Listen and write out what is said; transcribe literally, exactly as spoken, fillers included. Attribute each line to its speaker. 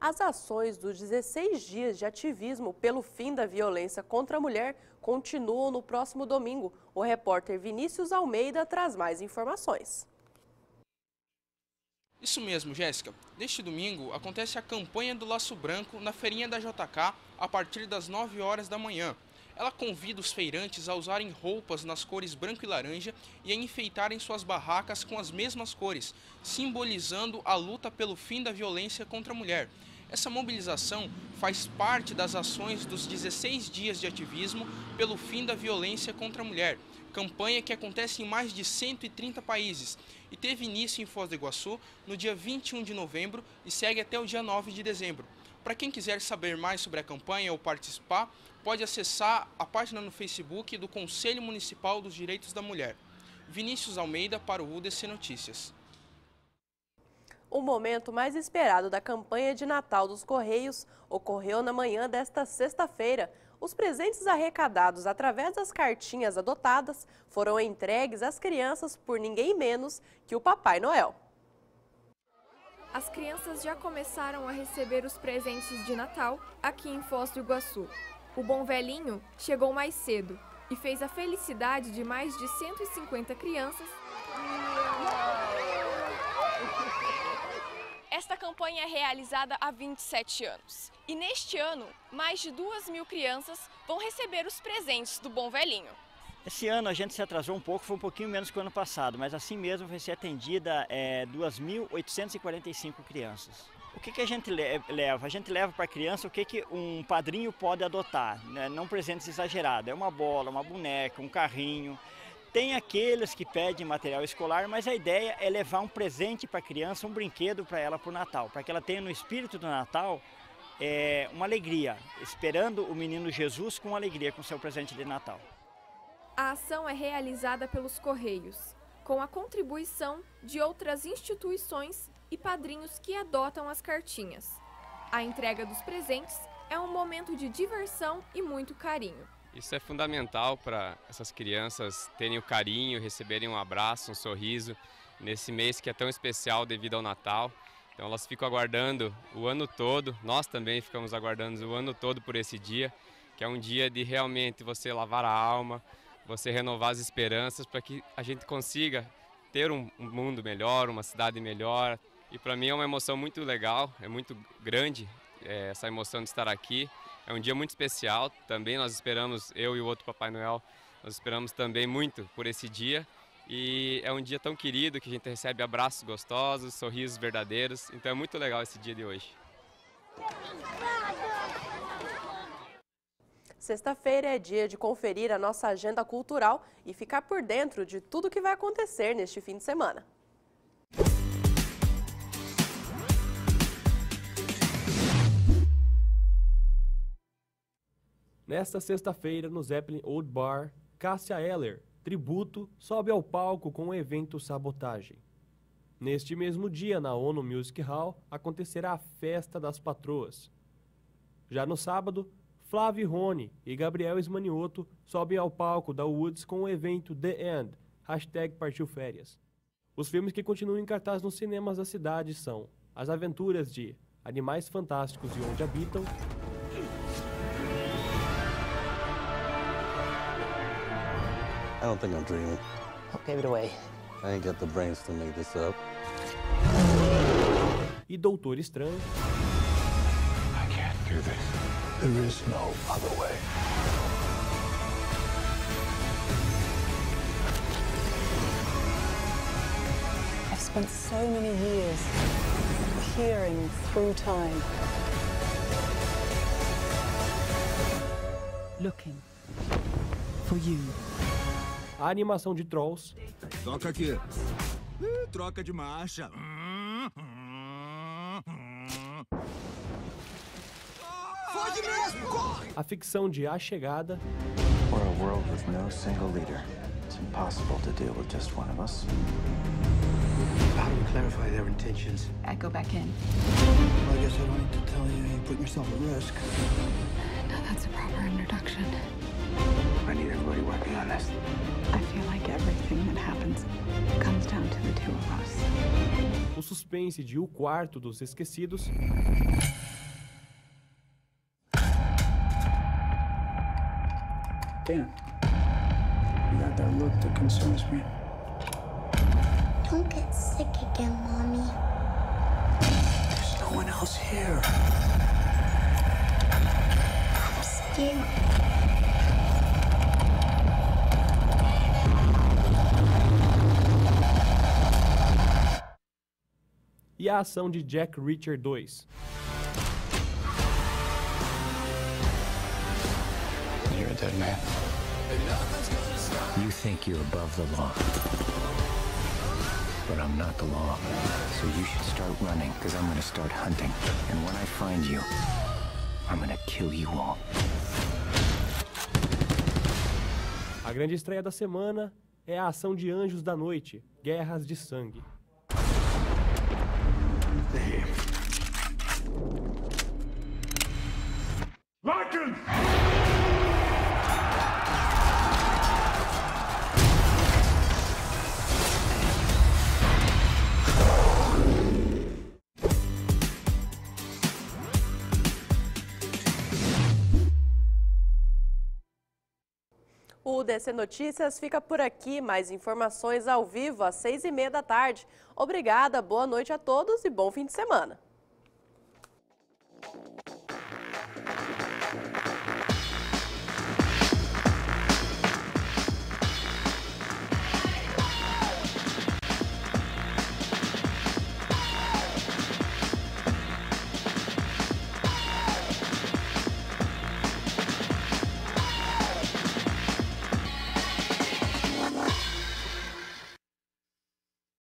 Speaker 1: As ações dos dezesseis dias de ativismo pelo fim da violência contra a mulher continuam no próximo domingo. O repórter Vinícius Almeida traz mais informações.
Speaker 2: Isso mesmo, Jéssica. Neste domingo acontece a campanha do Laço Branco na feirinha da J K a partir das nove horas da manhã. Ela convida os feirantes a usarem roupas nas cores branco e laranja e a enfeitarem suas barracas com as mesmas cores, simbolizando a luta pelo fim da violência contra a mulher. Essa mobilização faz parte das ações dos dezesseis dias de ativismo pelo fim da violência contra a mulher, campanha que acontece em mais de cento e trinta países e teve início em Foz do Iguaçu no dia vinte e um de novembro e segue até o dia nove de dezembro. Para quem quiser saber mais sobre a campanha ou participar, pode acessar a página no Facebook do Conselho Municipal dos Direitos da Mulher. Vinícius Almeida para o U D C Notícias.
Speaker 1: O momento mais esperado da campanha de Natal dos Correios ocorreu na manhã desta sexta-feira. Os presentes arrecadados através das cartinhas adotadas foram entregues às crianças por ninguém menos que o Papai Noel.
Speaker 3: As crianças já começaram a receber os presentes de Natal aqui em Foz do Iguaçu. O Bom Velhinho chegou mais cedo e fez a felicidade de mais de cento e cinquenta crianças. Esta campanha é realizada há vinte e sete anos. E neste ano, mais de duas mil crianças vão receber os presentes do Bom Velhinho.
Speaker 4: Esse ano a gente se atrasou um pouco, foi um pouquinho menos que o ano passado, mas assim mesmo vai ser atendida é, duas mil oitocentas e quarenta e cinco crianças. O que, que a gente leva? A gente leva para a criança o que, que um padrinho pode adotar, né? Não presentes exagerados, é uma bola, uma boneca, um carrinho. Tem aqueles que pedem material escolar, mas a ideia é levar um presente para a criança, um brinquedo para ela para o Natal, para que ela tenha no espírito do Natal é, uma alegria, esperando o menino Jesus com alegria com seu presente de Natal.
Speaker 3: A ação é realizada pelos Correios, com a contribuição de outras instituições e padrinhos que adotam as cartinhas. A entrega dos presentes é um momento de diversão e muito carinho.
Speaker 5: Isso é fundamental para essas crianças terem o carinho, receberem um abraço, um sorriso, nesse mês que é tão especial devido ao Natal. Então elas ficam aguardando o ano todo, nós também ficamos aguardando o ano todo por esse dia, que é um dia de realmente você lavar a alma, você renovar as esperanças para que a gente consiga ter um mundo melhor, uma cidade melhor. E para mim é uma emoção muito legal, é muito grande é, essa emoção de estar aqui. É um dia muito especial, também nós esperamos, eu e o outro Papai Noel, nós esperamos também muito por esse dia. E é um dia tão querido que a gente recebe abraços gostosos, sorrisos verdadeiros, então é muito legal esse dia de hoje.
Speaker 1: Sexta-feira é dia de conferir a nossa agenda cultural e ficar por dentro de tudo que vai acontecer neste fim de semana.
Speaker 6: Nesta sexta-feira, no Zeppelin Old Bar, Cássia Eller, Tributo, sobe ao palco com o evento Sabotagem. Neste mesmo dia, na ONU Music Hall, acontecerá a Festa das Patroas. Já no sábado, Flávio Rony e Gabriel Esmanioto sobem ao palco da Woods com o evento The End, hashtag Partiu Férias. Os filmes que continuam em cartaz nos cinemas da cidade são As Aventuras de Animais Fantásticos e Onde Habitam,
Speaker 7: I don't think I'm dreaming.
Speaker 8: Oh, give it away.
Speaker 7: I ain't got the brains to make this up.
Speaker 6: e Doutor Estranho.
Speaker 9: I can't do this. There is no other way.
Speaker 10: I've spent so many years peering through time, looking for you.
Speaker 6: A animação de Trolls.
Speaker 11: Toca aqui. Ih, troca de marcha. Fode mesmo, corre!
Speaker 6: A ficção de A Chegada.
Speaker 12: We're a world with no single leader. It's impossible to deal with just one of us.
Speaker 13: How do we clarify their intentions?
Speaker 10: I go back in.
Speaker 13: Well, I guess I don't need to tell you you're putting yourself at risk.
Speaker 10: No, that's a proper introduction.
Speaker 12: I need everybody working on this.
Speaker 10: I feel like everything that happens comes down to the two of us.
Speaker 6: O suspense de O Quarto dos Esquecidos.
Speaker 13: Dan, you got that look that concerns me.
Speaker 8: Don't get sick again, Mommy.
Speaker 13: There's no one else here.
Speaker 8: I'm scared.
Speaker 6: E a ação de Jack Reacher dois.
Speaker 12: You're a dead man. You think you're above the law. But I'm not the law. So you should start running, because I'm gonna start hunting. And when I find you, I'm gonna kill you all.
Speaker 6: A grande estreia da semana é a ação de Anjos da Noite, Guerras de Sangue.
Speaker 9: Larkin!
Speaker 1: O D C Notícias fica por aqui. Mais informações ao vivo às seis e meia da tarde. Obrigada, boa noite a todos e bom fim de semana.